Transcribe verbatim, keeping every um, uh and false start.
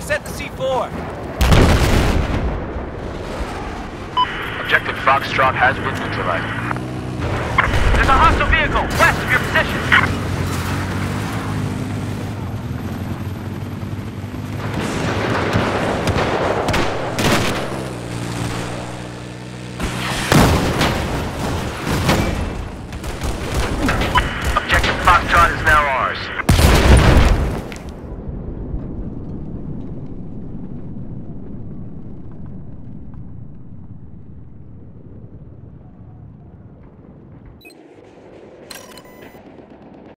set the C four. Objective Foxtrot has been neutralized. There's a hostile vehicle!